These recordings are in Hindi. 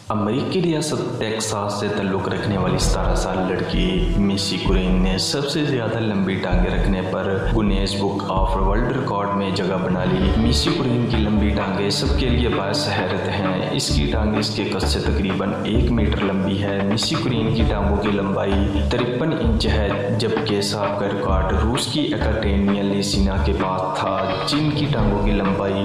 अमेरिकी रियासत टेक्सास से ताल्लुक़ रखने वाली 17 साल लड़की मिसी कुरीन ने सबसे ज़्यादा लंबी टांगें रखने पर Guinness book of world record में जगह बना ली। मिसी कुरीन की लंबी टांगें सबके लिए बायस हैरत हैं। इसकी टांगें इसके कद से तकरीबन 1 मीटर लंबी है। मिसी कुरीन की टांगों की लंबाई 53 इंच है, जबकि साहब का रिकॉर्ड रूस की एकाटेरिना लिसिना के पास था, जिनकी टांगों की लंबाई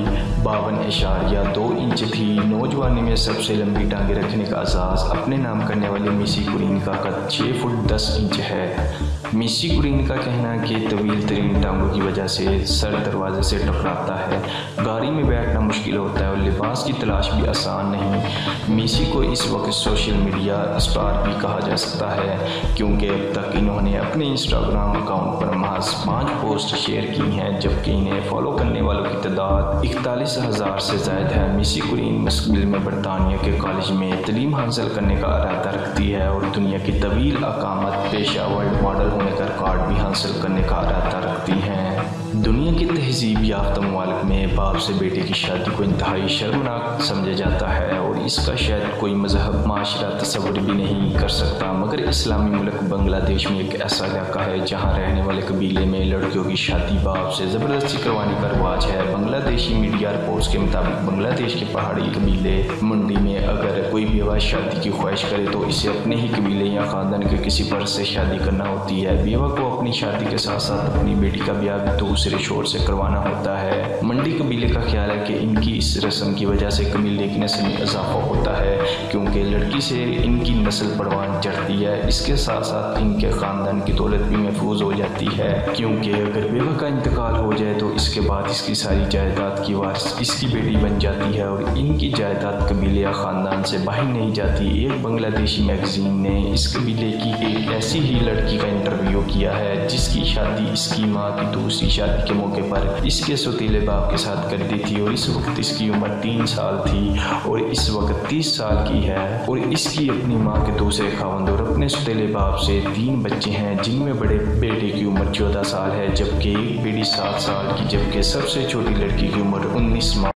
52.2 इंच थी। नौजवानी में सबसे लंबी टांगें रखने का एजाज़ अपने नाम करने वाली मिसी कुरीन का कद 6 फुट 10 इंच है। मिसी कुरीन का कहना है कि तवील तरीन टांगों की वजह से सर दरवाजे से टकराता है, गाड़ी में बैठना मुश्किल होता है और लिबास की तलाश भी आसान नहीं। मिसी को इस वक्त सोशल मीडिया स्टार भी कहा जा सकता है, क्योंकि अब तक इन्होंने अपने इंस्टाग्राम अकाउंट पर महज 5 पोस्ट शेयर की हैं, जबकि इन्हें फॉलो करने वालों की तादाद 41,000 से ज़ायद है। मिसी कुरीन मुस्तकबिल में बरतानिया के कॉलेज में तलीम हासिल करने का इरादा रखती है और दुनिया की तवील अकामत पेशा वर्ल्ड मॉडल होने का रिकॉर्ड भी हासिल करने का इरादा रखती हैं। दुनिया की तहजीब याफ्ता मुमालिक में बाप से बेटे की शादी को इंतहाई शर्मनाक समझा जाता है और इसका शायद कोई मजहब माशरा तस्वुर भी नहीं कर सकता, मगर इस्लामी मुल्क बांग्लादेश में एक ऐसा इलाका है जहाँ रहने वाले कबीले में लड़कियों की शादी बाप से ज़बरदस्ती करवाने का रिवाज है। बांग्लादेशी मीडिया रिपोर्ट्स के मुताबिक बांग्लादेश के पहाड़ी कबीले मंडी में अगर कोई बेवा शादी की ख्वाहिश करे तो इसे अपने ही कबीले या ख़ानदान के किसी फर्द से शादी करना होती है। बेवा को अपनी शादी के साथ साथ अपनी बेटी का ब्याह भी दूसरे शोर से करवाना होता है। मंडी कबीले का ख्याल है कि इनकी इस रस्म की वजह से कबीले की नस्ल में इजाफा होता है, क्योंकि लड़की से इनकी नस्ल परवान चढ़ती है। इसके साथ साथ इनके ख़ानदान की दौलत भी महफूज हो जाती है, क्योंकि अगर बेवा का इंतकाल हो जाए तो इसके बाद इसकी सारी जायदाद की वारिस इसकी बेटी बन जाती है और इनकी जायदाद कबीले या ख़ानदान से बाहर नहीं जाती। एक बांग्लादेशी मैगजीन ने इस कबीले की एक ऐसी ही लड़की का इंटरव्यू किया है, जिसकी शादी इसकी माँ की दूसरी शादी के मौके पर इसके सौतीले बाप के साथ कर दी थी और इस वक्त इसकी उम्र 3 साल थी और इस वक्त 30 साल की है और इसकी अपनी माँ के दूसरे खावंद और अपने सौतीले बाप से 3 बच्चे हैं, जिनमें बड़े बेटे की उम्र 14 साल है, जबकि एक बेटी 7 साल की, जबकि सबसे छोटी लड़की की उम्र 19 माह